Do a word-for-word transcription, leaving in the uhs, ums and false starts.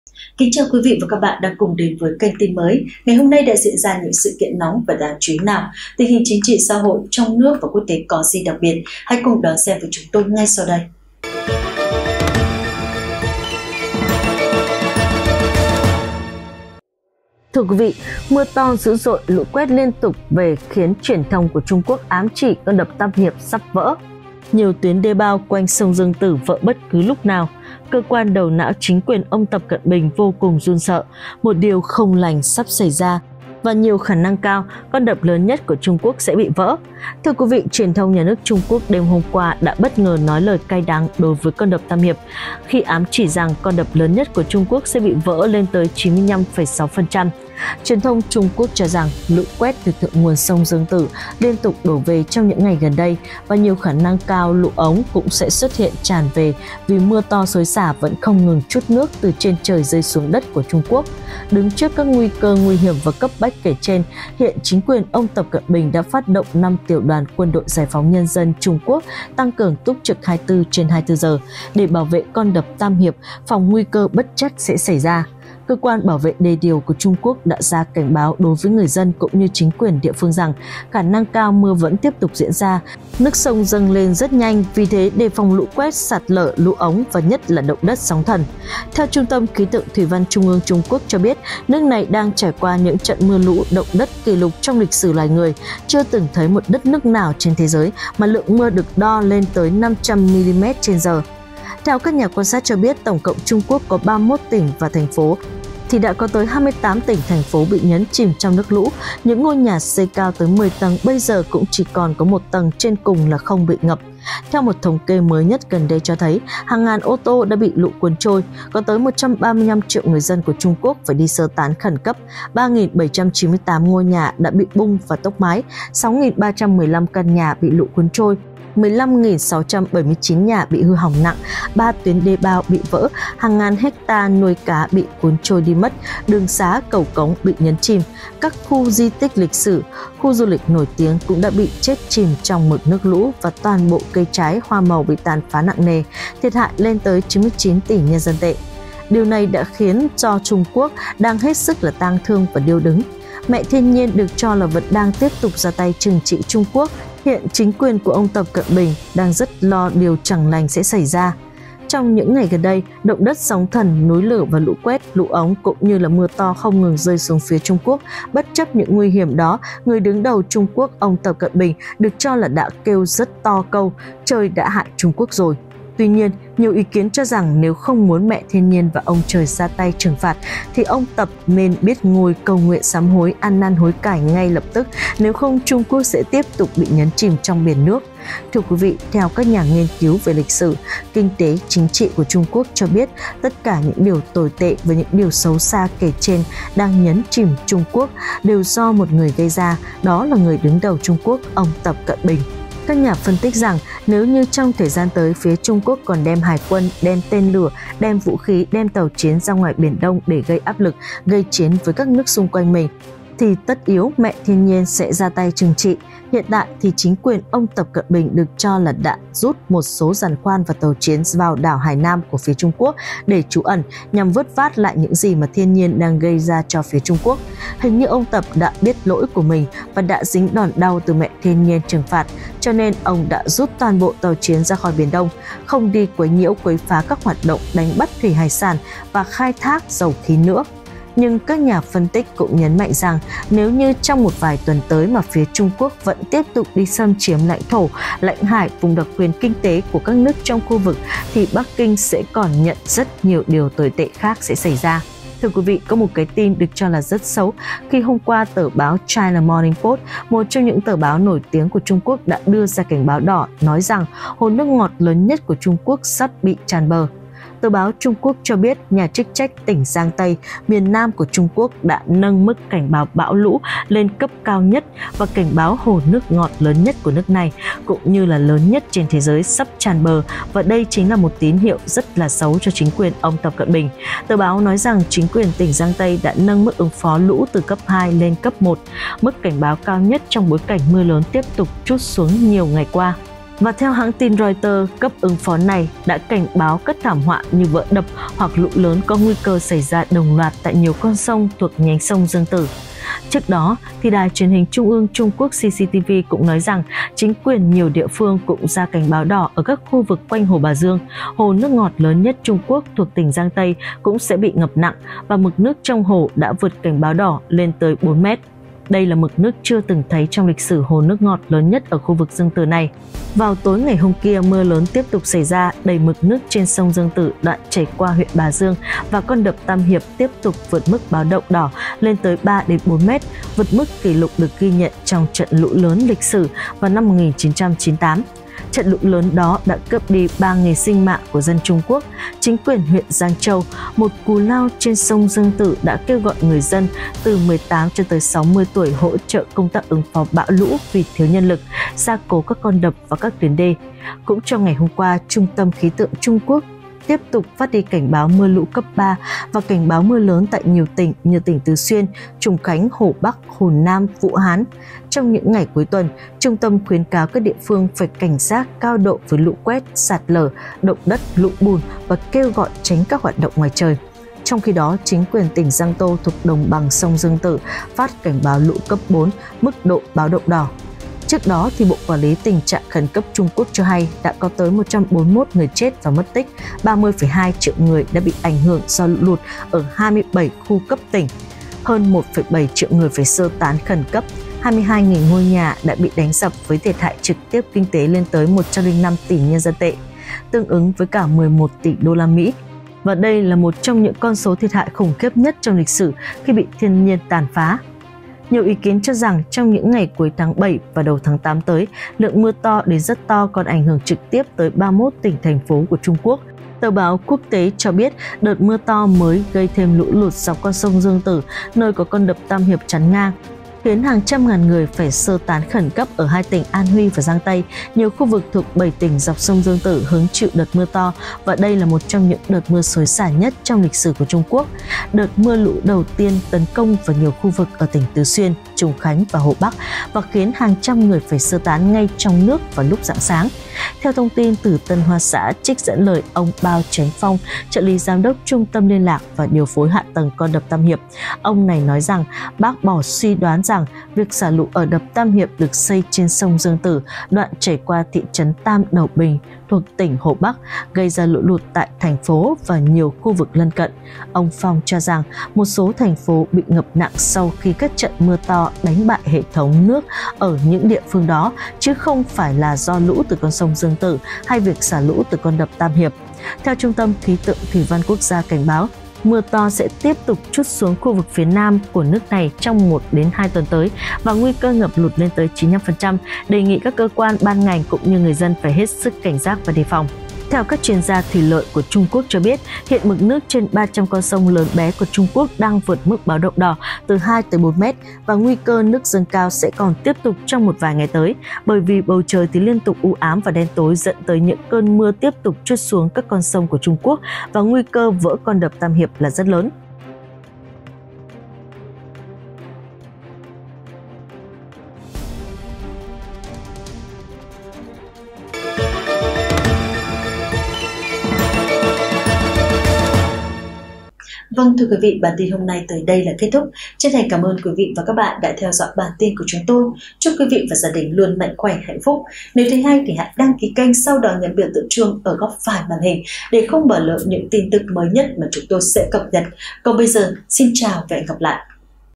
Kính chào quý vị và các bạn đang cùng đến với kênh tin mới. Ngày hôm nay đã diễn ra những sự kiện nóng và đáng chú ý nào? Tình hình chính trị xã hội trong nước và quốc tế có gì đặc biệt? Hãy cùng đón xem với chúng tôi ngay sau đây. Thưa quý vị, mưa to dữ dội, lũ quét liên tục về khiến truyền thông của Trung Quốc ám chỉ con đập Tam Hiệp sắp vỡ. Nhiều tuyến đê bao quanh sông Dương Tử vỡ bất cứ lúc nào. Cơ quan đầu não chính quyền ông Tập Cận Bình vô cùng run sợ, một điều không lành sắp xảy ra và nhiều khả năng cao con đập lớn nhất của Trung Quốc sẽ bị vỡ. Thưa quý vị, truyền thông nhà nước Trung Quốc đêm hôm qua đã bất ngờ nói lời cay đắng đối với con đập Tam Hiệp khi ám chỉ rằng con đập lớn nhất của Trung Quốc sẽ bị vỡ lên tới chín mươi lăm phẩy sáu phần trăm. Truyền thông Trung Quốc cho rằng lũ quét từ thượng nguồn sông Dương Tử liên tục đổ về trong những ngày gần đây và nhiều khả năng cao lũ ống cũng sẽ xuất hiện tràn về vì mưa to xối xả vẫn không ngừng trút nước từ trên trời rơi xuống đất của Trung Quốc. Đứng trước các nguy cơ nguy hiểm và cấp bách kể trên, hiện chính quyền ông Tập Cận Bình đã phát động năm tiểu đoàn quân đội giải phóng nhân dân Trung Quốc tăng cường túc trực hai mươi tư trên hai mươi tư giờ để bảo vệ con đập Tam Hiệp, phòng nguy cơ bất trắc sẽ xảy ra. Cơ quan bảo vệ đê điều của Trung Quốc đã ra cảnh báo đối với người dân cũng như chính quyền địa phương rằng khả năng cao mưa vẫn tiếp tục diễn ra. Nước sông dâng lên rất nhanh, vì thế đề phòng lũ quét, sạt lở, lũ ống và nhất là động đất sóng thần. Theo Trung tâm Khí tượng Thủy văn Trung ương Trung Quốc cho biết, nước này đang trải qua những trận mưa lũ, động đất kỷ lục trong lịch sử loài người. Chưa từng thấy một đất nước nào trên thế giới mà lượng mưa được đo lên tới năm trăm mi-li-mét trên giờ. Theo các nhà quan sát cho biết, tổng cộng Trung Quốc có ba mươi mốt tỉnh và thành phố, thì đã có tới hai mươi tám tỉnh thành phố bị nhấn chìm trong nước lũ. Những ngôi nhà xây cao tới mười tầng bây giờ cũng chỉ còn có một tầng trên cùng là không bị ngập. Theo một thống kê mới nhất gần đây cho thấy, hàng ngàn ô tô đã bị lũ cuốn trôi, có tới một trăm ba mươi lăm triệu người dân của Trung Quốc phải đi sơ tán khẩn cấp, ba nghìn bảy trăm chín mươi tám ngôi nhà đã bị bung và tốc mái, sáu nghìn ba trăm mười lăm căn nhà bị lũ cuốn trôi, mười lăm nghìn sáu trăm bảy mươi chín nhà bị hư hỏng nặng, ba tuyến đê bao bị vỡ, hàng ngàn hecta nuôi cá bị cuốn trôi đi mất, đường xá, cầu cống bị nhấn chìm, các khu di tích lịch sử, khu du lịch nổi tiếng cũng đã bị chết chìm trong mực nước lũ và toàn bộ cây trái, hoa màu bị tàn phá nặng nề, thiệt hại lên tới chín mươi chín tỷ nhân dân tệ. Điều này đã khiến cho Trung Quốc đang hết sức là tang thương và điêu đứng. Mẹ thiên nhiên được cho là vẫn đang tiếp tục ra tay trừng trị Trung Quốc. Hiện chính quyền của ông Tập Cận Bình đang rất lo điều chẳng lành sẽ xảy ra. Trong những ngày gần đây, động đất sóng thần, núi lửa và lũ quét, lũ ống cũng như là mưa to không ngừng rơi xuống phía Trung Quốc. Bất chấp những nguy hiểm đó, người đứng đầu Trung Quốc, ông Tập Cận Bình, được cho là đã kêu rất to câu trời đã hại Trung Quốc rồi. Tuy nhiên, nhiều ý kiến cho rằng nếu không muốn mẹ thiên nhiên và ông trời ra tay trừng phạt thì ông Tập nên biết ngồi cầu nguyện sám hối, ăn năn hối cải ngay lập tức, nếu không Trung Quốc sẽ tiếp tục bị nhấn chìm trong biển nước. Thưa quý vị, theo các nhà nghiên cứu về lịch sử, kinh tế, chính trị của Trung Quốc cho biết tất cả những điều tồi tệ và những điều xấu xa kể trên đang nhấn chìm Trung Quốc đều do một người gây ra, đó là người đứng đầu Trung Quốc, ông Tập Cận Bình. Các nhà phân tích rằng nếu như trong thời gian tới phía Trung Quốc còn đem hải quân, đem tên lửa, đem vũ khí, đem tàu chiến ra ngoài Biển Đông để gây áp lực, gây chiến với các nước xung quanh mình, thì tất yếu mẹ thiên nhiên sẽ ra tay trừng trị. Hiện tại thì chính quyền ông Tập Cận Bình được cho là đã rút một số giàn khoan và tàu chiến vào đảo Hải Nam của phía Trung Quốc để trú ẩn nhằm vớt vát lại những gì mà thiên nhiên đang gây ra cho phía Trung Quốc. Hình như ông Tập đã biết lỗi của mình và đã dính đòn đau từ mẹ thiên nhiên trừng phạt, cho nên ông đã rút toàn bộ tàu chiến ra khỏi Biển Đông, không đi quấy nhiễu quấy phá các hoạt động đánh bắt thủy hải sản và khai thác dầu khí nữa. Nhưng các nhà phân tích cũng nhấn mạnh rằng nếu như trong một vài tuần tới mà phía Trung Quốc vẫn tiếp tục đi xâm chiếm lãnh thổ, lãnh hải, vùng đặc quyền kinh tế của các nước trong khu vực thì Bắc Kinh sẽ còn nhận rất nhiều điều tồi tệ khác sẽ xảy ra. Thưa quý vị, có một cái tin được cho là rất xấu khi hôm qua tờ báo China Morning Post, một trong những tờ báo nổi tiếng của Trung Quốc, đã đưa ra cảnh báo đỏ nói rằng hồ nước ngọt lớn nhất của Trung Quốc sắp bị tràn bờ. Tờ báo Trung Quốc cho biết nhà chức trách tỉnh Giang Tây, miền Nam của Trung Quốc đã nâng mức cảnh báo bão lũ lên cấp cao nhất và cảnh báo hồ nước ngọt lớn nhất của nước này cũng như là lớn nhất trên thế giới sắp tràn bờ, và đây chính là một tín hiệu rất là xấu cho chính quyền ông Tập Cận Bình. Tờ báo nói rằng chính quyền tỉnh Giang Tây đã nâng mức ứng phó lũ từ cấp hai lên cấp một, mức cảnh báo cao nhất trong bối cảnh mưa lớn tiếp tục trút xuống nhiều ngày qua. Và theo hãng tin Reuters, cấp ứng phó này đã cảnh báo các thảm họa như vỡ đập hoặc lũ lớn có nguy cơ xảy ra đồng loạt tại nhiều con sông thuộc nhánh sông Dương Tử. Trước đó, thì Đài truyền hình Trung ương Trung Quốc xê xê tê vê cũng nói rằng chính quyền nhiều địa phương cũng ra cảnh báo đỏ ở các khu vực quanh Hồ Bà Dương, hồ nước ngọt lớn nhất Trung Quốc thuộc tỉnh Giang Tây cũng sẽ bị ngập nặng và mực nước trong hồ đã vượt cảnh báo đỏ lên tới bốn mét. Đây là mực nước chưa từng thấy trong lịch sử hồ nước ngọt lớn nhất ở khu vực Dương Tử này. Vào tối ngày hôm kia, mưa lớn tiếp tục xảy ra, đẩy mực nước trên sông Dương Tử đoạn chảy qua huyện Bà Dương và con đập Tam Hiệp tiếp tục vượt mức báo động đỏ lên tới ba đến bốn mét, vượt mức kỷ lục được ghi nhận trong trận lũ lớn lịch sử vào năm một nghìn chín trăm chín mươi tám. Trận lũ lớn đó đã cướp đi ba ngày sinh mạng của dân Trung Quốc. Chính quyền huyện Giang Châu, một cù lao trên sông Dương Tử, đã kêu gọi người dân từ mười tám cho tới sáu mươi tuổi hỗ trợ công tác ứng phó bão lũ vì thiếu nhân lực, gia cố các con đập và các tuyến đê. Cũng trong ngày hôm qua, Trung tâm Khí tượng Trung Quốc tiếp tục phát đi cảnh báo mưa lũ cấp ba và cảnh báo mưa lớn tại nhiều tỉnh như tỉnh Tứ Xuyên, Trùng Khánh, Hồ Bắc, Hồ Nam, Vũ Hán. Trong những ngày cuối tuần, trung tâm khuyến cáo các địa phương phải cảnh giác cao độ với lũ quét, sạt lở, động đất, lũ bùn và kêu gọi tránh các hoạt động ngoài trời. Trong khi đó, chính quyền tỉnh Giang Tô thuộc đồng bằng sông Dương Tử phát cảnh báo lũ cấp bốn, mức độ báo động đỏ. Trước đó, thì Bộ Quản lý Tình trạng Khẩn cấp Trung Quốc cho hay đã có tới một trăm bốn mươi mốt người chết và mất tích, ba mươi phẩy hai triệu người đã bị ảnh hưởng do lũ lụt ở hai mươi bảy khu cấp tỉnh, hơn một phẩy bảy triệu người phải sơ tán khẩn cấp, hai mươi hai nghìn ngôi nhà đã bị đánh sập với thiệt hại trực tiếp kinh tế lên tới một trăm lẻ năm tỷ nhân dân tệ, tương ứng với cả mười một tỷ đô la Mỹ. Và đây là một trong những con số thiệt hại khủng khiếp nhất trong lịch sử khi bị thiên nhiên tàn phá. Nhiều ý kiến cho rằng trong những ngày cuối tháng bảy và đầu tháng tám tới, lượng mưa to đến rất to còn ảnh hưởng trực tiếp tới ba mươi mốt tỉnh thành phố của Trung Quốc. Tờ báo Quốc tế cho biết đợt mưa to mới gây thêm lũ lụt dọc con sông Dương Tử, nơi có con đập Tam Hiệp chắn ngang, khiến hàng trăm ngàn người phải sơ tán khẩn cấp ở hai tỉnh An Huy và Giang Tây. Nhiều khu vực thuộc bảy tỉnh dọc sông Dương Tử hứng chịu đợt mưa to và đây là một trong những đợt mưa xối xả nhất trong lịch sử của Trung Quốc. Đợt mưa lũ đầu tiên tấn công vào nhiều khu vực ở tỉnh Tứ Xuyên, Trùng Khánh và Hồ Bắc và khiến hàng trăm người phải sơ tán ngay trong nước vào lúc rạng sáng. Theo thông tin từ Tân Hoa Xã trích dẫn lời ông Bao Chánh Phong, trợ lý giám đốc Trung tâm Liên lạc và Điều phối Hạ tầng con đập Tam Hiệp, ông này nói rằng bác bỏ suy đoán rằng việc xả lũ ở đập Tam Hiệp được xây trên sông Dương Tử, đoạn chảy qua thị trấn Tam Đầu Bình thuộc tỉnh Hồ Bắc, gây ra lũ lụt tại thành phố và nhiều khu vực lân cận. Ông Phong cho rằng một số thành phố bị ngập nặng sau khi các trận mưa to đánh bại hệ thống nước ở những địa phương đó, chứ không phải là do lũ từ con sông Dương Tử hay việc xả lũ từ con đập Tam Hiệp. Theo Trung tâm Khí tượng Thủy văn Quốc gia cảnh báo, mưa to sẽ tiếp tục trút xuống khu vực phía nam của nước này trong một đến hai tuần tới và nguy cơ ngập lụt lên tới chín mươi lăm phần trăm, đề nghị các cơ quan, ban ngành cũng như người dân phải hết sức cảnh giác và đề phòng. Theo các chuyên gia thủy lợi của Trung Quốc cho biết, hiện mực nước trên ba trăm con sông lớn bé của Trung Quốc đang vượt mức báo động đỏ từ hai tới bốn mét và nguy cơ nước dâng cao sẽ còn tiếp tục trong một vài ngày tới, bởi vì bầu trời thì liên tục u ám và đen tối dẫn tới những cơn mưa tiếp tục trút xuống các con sông của Trung Quốc và nguy cơ vỡ con đập Tam Hiệp là rất lớn. Vâng, thưa quý vị, bản tin hôm nay tới đây là kết thúc. Chân thành cảm ơn quý vị và các bạn đã theo dõi bản tin của chúng tôi. Chúc quý vị và gia đình luôn mạnh khỏe, hạnh phúc. Nếu thấy hay thì hãy đăng ký kênh, sau đó nhấn biểu tượng chuông ở góc phải màn hình để không bỏ lỡ những tin tức mới nhất mà chúng tôi sẽ cập nhật. Còn bây giờ, xin chào và hẹn gặp lại.